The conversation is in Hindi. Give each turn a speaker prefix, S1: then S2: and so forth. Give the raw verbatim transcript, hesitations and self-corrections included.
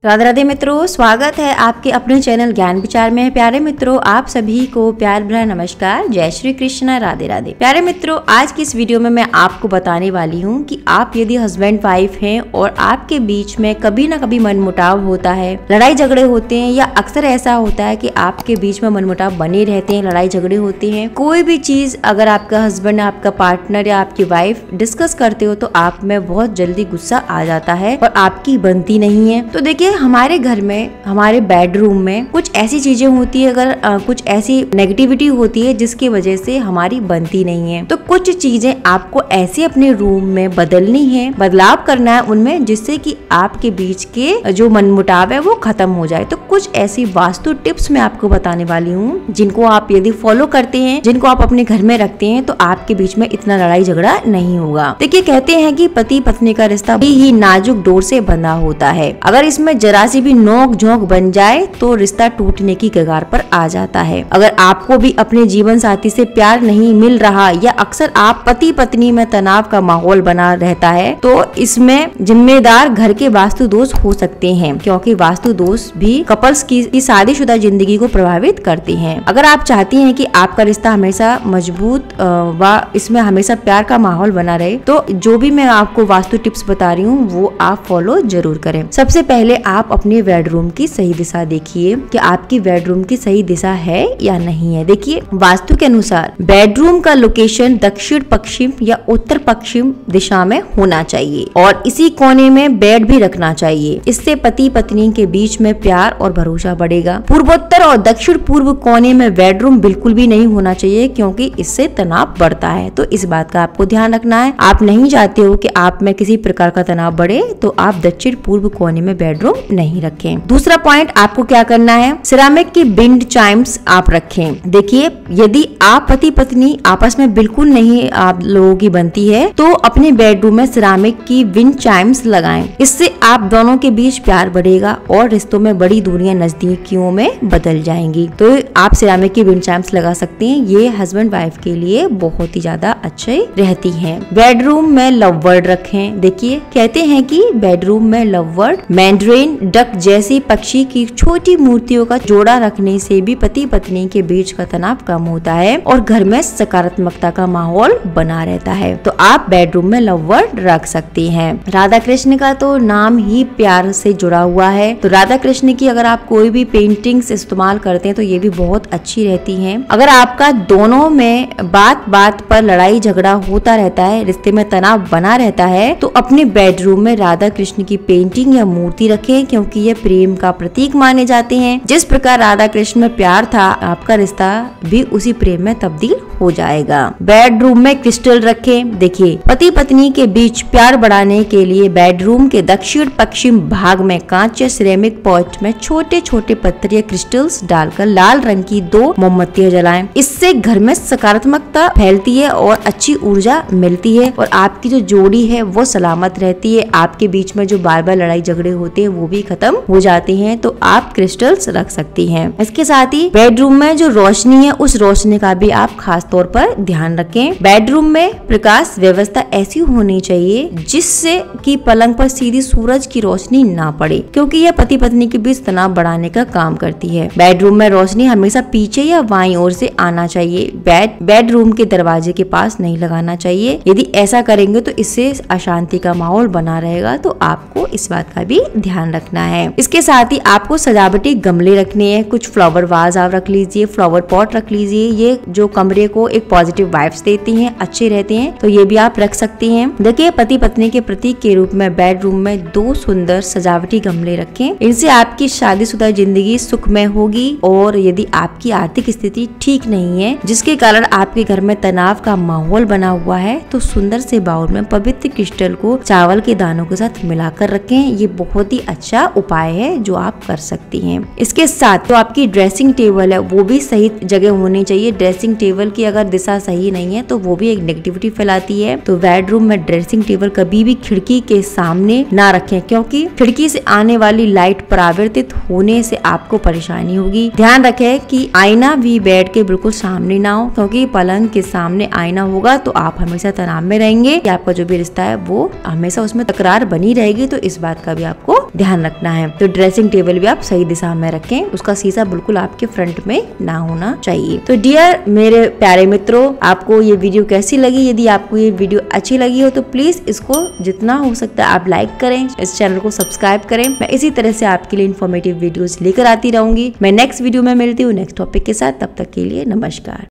S1: राधे राधे मित्रों, स्वागत है आपके अपने चैनल ज्ञान विचार में। प्यारे मित्रों, आप सभी को प्यार भरा नमस्कार, जय श्री कृष्ण, राधे राधे। प्यारे मित्रों, आज की इस वीडियो में मैं आपको बताने वाली हूँ कि आप यदि हस्बैंड वाइफ हैं और आपके बीच में कभी ना कभी मनमुटाव होता है, लड़ाई झगड़े होते हैं, या अक्सर ऐसा होता है कि आपके बीच में मनमुटाव बने रहते हैं, लड़ाई झगड़े होते हैं, कोई भी चीज अगर आपका हस्बैंड, आपका पार्टनर या आपकी वाइफ डिस्कस करते हो तो आप में बहुत जल्दी गुस्सा आ जाता है और आपकी बनती नहीं है। तो देखिए, हमारे घर में, हमारे बेडरूम में कुछ ऐसी चीजें होती है, अगर आ, कुछ ऐसी नेगेटिविटी होती है जिसकी वजह से हमारी बनती नहीं है, तो कुछ चीजें आपको ऐसे अपने रूम में बदलनी है, बदलाव करना है उनमें, जिससे कि आपके बीच के जो मनमुटाव है वो खत्म हो जाए। तो कुछ ऐसी वास्तु टिप्स मैं आपको बताने वाली हूँ, जिनको आप यदि फॉलो करते हैं, जिनको आप अपने घर में रखते हैं, तो आपके बीच में इतना लड़ाई झगड़ा नहीं होगा। देखिए, कहते हैं कि पति पत्नी का रिश्ता ही नाजुक डोर से बंधा होता है। अगर इसमें जरा सी भी नोक झोंक बन जाए तो रिश्ता टूटने की कगार पर आ जाता है। अगर आपको भी अपने जीवन साथी से प्यार नहीं मिल रहा, या अक्सर आप पति पत्नी में तनाव का माहौल बना रहता है, तो इसमें जिम्मेदार घर के वास्तु दोष हो सकते हैं, क्योंकि वास्तु दोष भी कपल्स की, की शादीशुदा जिंदगी को प्रभावित करते हैं। अगर आप चाहती हैं कि आपका रिश्ता हमेशा मजबूत व इसमें हमेशा प्यार का माहौल बना रहे, तो जो भी मैं आपको वास्तु टिप्स बता रही हूँ वो आप फॉलो जरूर करें। सबसे पहले आप अपने बेडरूम की सही दिशा देखिए कि आपकी बेडरूम की सही दिशा है या नहीं है। देखिए, वास्तु के अनुसार बेडरूम का लोकेशन दक्षिण पश्चिम या उत्तर पश्चिम दिशा में होना चाहिए, और इसी कोने में बेड भी रखना चाहिए। इससे पति पत्नी के बीच में प्यार और भरोसा बढ़ेगा। पूर्वोत्तर और दक्षिण पूर्व कोने में बेडरूम बिल्कुल भी नहीं होना चाहिए, क्योंकि इससे तनाव बढ़ता है। तो इस बात का आपको ध्यान रखना है। आप नहीं चाहते हो कि आप में किसी प्रकार का तनाव बढ़े, तो आप दक्षिण पूर्व कोने में बेडरूम नहीं रखें। दूसरा पॉइंट आपको क्या करना है, सिरामिक की विंड चाइम्स आप रखें। देखिए, यदि आप पति पत्नी आपस में बिल्कुल नहीं आप लोगों की बनती है, तो अपने बेडरूम में सिरामिक की विंड चाइम्स लगाएं। इससे आप दोनों के बीच प्यार बढ़ेगा और रिश्तों में बड़ी दूरियां नजदीकियों में बदल जाएंगी। तो आप सिरामिक की विंड चाइम्स लगा सकते हैं। ये हस्बैंड वाइफ के लिए बहुत ही ज्यादा अच्छे रहती हैं। बेडरूम में लव वर्ड रखें। देखिए, कहते हैं कि बेडरूम में लव वर्ड, मैंड्रेन, डक जैसी पक्षी की छोटी मूर्तियों का जोड़ा रखने से भी पति पत्नी के बीच का तनाव कम होता है और घर में सकारात्मकता का माहौल बना रहता है। तो आप बेडरूम में लव वर्ड रख सकती हैं। राधा कृष्ण का तो नाम ही प्यार से जुड़ा हुआ है, तो राधा कृष्ण की अगर आप कोई भी पेंटिंग्स इस्तेमाल करते हैं तो ये भी बहुत अच्छी रहती हैं। अगर आपका दोनों में बात बात पर लड़ाई झगड़ा होता रहता है, रिश्ते में तनाव बना रहता है, तो अपने बेडरूम में राधा कृष्ण की पेंटिंग या मूर्ति रखें, क्योंकि ये प्रेम का प्रतीक माने जाते हैं। जिस प्रकार राधा कृष्ण में प्यार था, आपका रिश्ता भी उसी प्रेम में तब्दील हो जाएगा। बेडरूम में क्रिस्टल रखें। देखिए, पति पत्नी के बीच प्यार बढ़ाने के लिए बेडरूम के दक्षिण पश्चिम भाग में कांच या सिरेमिक पॉट में छोटे छोटे पत्थर या क्रिस्टल्स डालकर लाल रंग की दो मोमबत्तियां जलाएं। इससे घर में सकारात्मकता फैलती है और अच्छी ऊर्जा मिलती है, और आपकी जो जोड़ी है वो सलामत रहती है। आपके बीच में जो बार बार लड़ाई झगड़े होते हैं वो भी खत्म हो जाते हैं। तो आप क्रिस्टल्स रख सकती हैं। इसके साथ ही बेडरूम में जो रोशनी है, उस रोशनी का भी आप खास तौर पर ध्यान रखें। बेडरूम में प्रकाश व्यवस्था ऐसी होनी चाहिए जिससे कि पलंग पर सीधी सूरज की रोशनी ना पड़े, क्योंकि यह पति पत्नी के बीच तनाव बढ़ाने का काम करती है। बेडरूम में रोशनी हमेशा पीछे या बाईं ओर से आना चाहिए। बेड बेडरूम के दरवाजे के पास नहीं लगाना चाहिए। यदि ऐसा करेंगे तो इससे अशांति का माहौल बना रहेगा। तो आपको इस बात का भी ध्यान रखना है। इसके साथ ही आपको सजावटी गमले रखने हैं। कुछ फ्लावर वाज आप रख लीजिए, फ्लावर पॉट रख लीजिए। ये जो कमरे को एक पॉजिटिव वाइब्स देती हैं, अच्छे रहते हैं, तो ये भी आप रख सकती हैं। देखिए, पति पत्नी के प्रतीक के रूप में बेडरूम में दो सुंदर सजावटी गमले रखें। इनसे आपकी शादीशुदा जिंदगी सुखमय होगी। और यदि आपकी आर्थिक स्थिति ठीक नहीं है, जिसके कारण आपके घर में तनाव का माहौल बना हुआ है, तो सुंदर से बाउल में पवित्र क्रिस्टल को चावल के दानों के साथ मिलाकर रखें। ये बहुत ही अच्छा उपाय है जो आप कर सकती हैं। इसके साथ तो आपकी ड्रेसिंग टेबल है, वो भी सही जगह होनी चाहिए। ड्रेसिंग टेबल की अगर दिशा सही नहीं है तो वो भी एक नेगेटिविटी फैलाती है। तो बेडरूम में ड्रेसिंग टेबल कभी भी खिड़की के सामने ना रखें, क्योंकि खिड़की से आने वाली लाइट परावर्तित होने से आपको परेशानी होगी। ध्यान रखें कि आईना भी बेड के बिल्कुल सामने ना हो, क्योंकि पलंग के सामने आईना होगा तो आप हमेशा तनाव में रहेंगे, कि आपका जो भी रिश्ता है वो हमेशा उसमें तकरार बनी रहेगी। तो इस बात का भी आपको ध्यान ध्यान रखना है। तो ड्रेसिंग टेबल भी आप सही दिशा में रखें, उसका शीशा बिल्कुल आपके फ्रंट में ना होना चाहिए। तो डियर मेरे प्यारे मित्रों, आपको ये वीडियो कैसी लगी? यदि आपको ये वीडियो अच्छी लगी हो तो प्लीज इसको जितना हो सकता है आप लाइक करें, इस चैनल को सब्सक्राइब करें। मैं इसी तरह से आपके लिए इन्फॉर्मेटिव वीडियोस लेकर आती रहूंगी। मैं नेक्स्ट वीडियो में मिलती हूँ नेक्स्ट टॉपिक के साथ। तब तक के लिए नमस्कार।